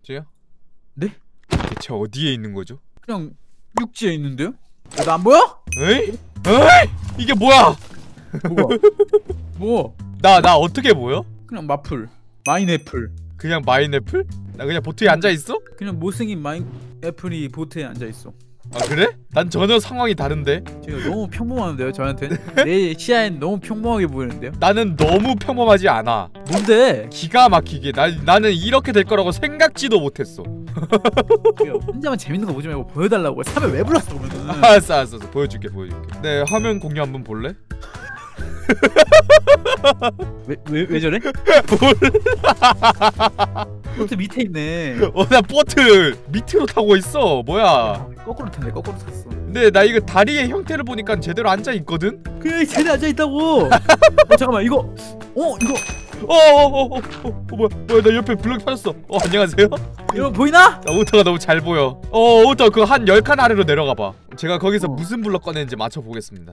저요? 네? 대체 어디에 있는 거죠? 그냥 육지에 있는데요? 나 안 보여? 에이? 에이? 이게 뭐야? 뭐가? 뭐? 나 어떻게 보여? 그냥 마플 마인애플. 그냥 마인애플? 나 그냥 보트에 앉아있어? 그냥 못생긴 마인애플이 보트에 앉아있어. 아 그래? 난 전혀 상황이 다른데? 제가 너무 평범한데요 저한테? 내 시야엔 너무 평범하게 보이는데요? 나는 너무 평범하지 않아. 뭔데? 기가 막히게 나는 이렇게 될 거라고 생각지도 못했어. 혼자만 재밌는 거 보지 말고 보여달라고. 사면 왜 불렀어 그러면은? 알았어 보여줄게. 네 화면 공유 한번 볼래? 왜 저래? 보트 밑에 있네. 나 보트 밑으로 타고 있어. 뭐야? 거꾸로 탔네. 거꾸로 탔어. 근데 나 이거 다리의 형태를 보니까 제대로 앉아있거든? 그래 제대 앉아있다고. 잠깐만 이거 이거 뭐야 나 옆에 블럭 펴졌어. 안녕하세요? 이거 보이나? 오토가 너무 잘 보여. 오토 그 한 10칸 아래로 내려가봐. 제가 거기서 무슨 블럭 꺼내는지 맞춰보겠습니다.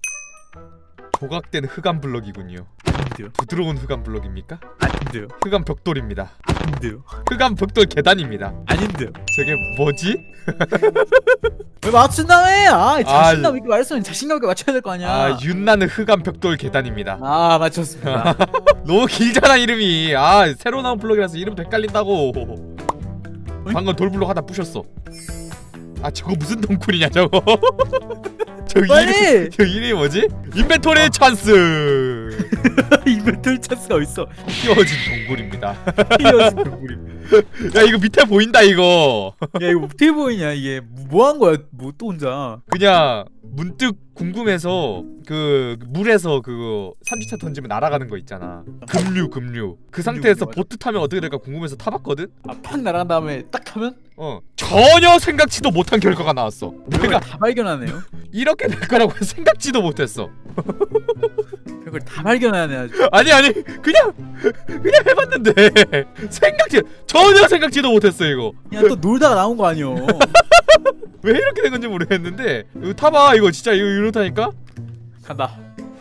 조각된 흑암 블럭이군요. 아닌데요. 부드러운 흑암 블럭입니까? 아닌데요. 흑암 벽돌입니다. 아닌데요. 흑암 벽돌 계단입니다. 아닌데요. 저게 뭐지? 왜 맞춘다며? 자신감 있게 말했으면 자신감 있게 맞춰야 될 거 아니야. 윤나는 흑암 벽돌 계단입니다. 맞췄습니다. 너무 길잖아 이름이. 새로 나온 블럭이라서 이름도 헷갈린다고. 방금 돌블럭 하나 부셨어. 저거 무슨 덩굴이냐 저거. 저 이름이 뭐지? 인벤토리 찬스. 인벤토리 찬스가 어딨어? 휘어진 동굴입니다. 휘어진 동굴입니다. 야 이거 밑에 보인다 이거. 야 이거 어떻게 보이냐 이게. 뭐 한 거야 뭐 또 혼자. 그냥 문득 궁금해서 그 물에서 그거 삼지차 던지면 날아가는 거 있잖아. 급류 그 상태에서 보트 타면 어떻게 될까 궁금해서 타봤거든? 팍 날아간 다음에 딱 하면? 전혀 생각지도 못한 결과가 나왔어. 내가 다 발견하네요. 이렇게 될 거라고 생각지도 못했어. 그걸 다 발견하네 아주. 아니 그냥 해봤는데 전혀 생각지도 못했어 이거. 그냥 또 놀다가 나온 거 아니여. 왜 이렇게 된 건지 모르겠는데 이거 타봐. 이거 진짜 이렇다니까? 간다.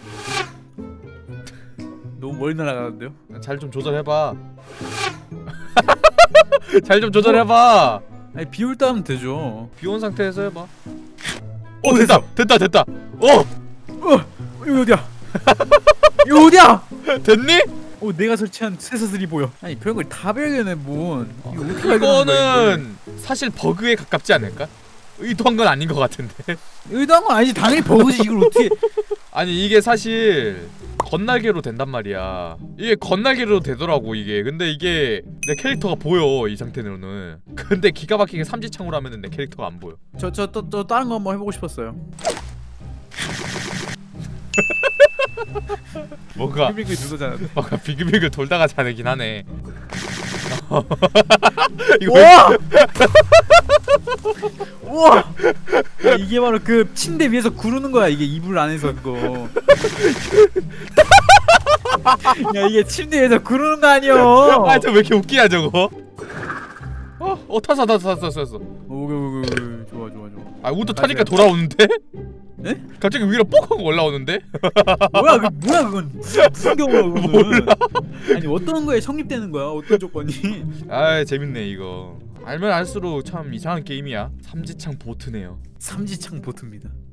너무 멀리 날아가는데요? 잘 좀 조절해봐. 잘 좀 조절해봐. 아니 비 올 때 하면 되죠. 비 온 상태에서 해봐. 됐다. 이거 어디야? 이거 어디야? 됐니? 내가 설치한 쇠사슬이 보여. 아니 별걸 다 발견해 뭔. 이거 어떻게 발견한 거야? 이거는 사실 버그에 가깝지 않을까? 의도한 건 아닌 것 같은데. 의도한 건 아니지. 당연히 버그지. 이걸 어떻게. 아니 이게 사실 건날개로 된단 말이야. 이게 건날개로 되더라고 이게. 근데 이게 내 캐릭터가 보여 이 상태로는. 근데 기가 막히게 삼지창으로 하면은 내 캐릭터가 안 보여. 저 다른 거 한번 해보고 싶었어요. 뭔가 비글비글 돌잖아. 뭔가 비글비글 돌다가 자네긴 하네. 이거 우와! 야, 이게 바로 그 침대 위에서 구르는 거야. 이게 이불 안에서 그거. 야 이게 침대 위에서 구르는 거 아니여. 저 왜 이렇게 웃기냐 저거. 탔어. 오, 좋아. 우도 타니까 돌아오는데? 네? 갑자기 위로 뻑 하고 올라오는데? 뭐야 그건 무슨 경우야 그거는. 몰라. 아니 어떤 거에 성립되는 거야 어떤 조건이. 재밌네 이거. 알면 알수록 참 이상한 게임이야. 삼지창 보트네요. 삼지창 보트입니다.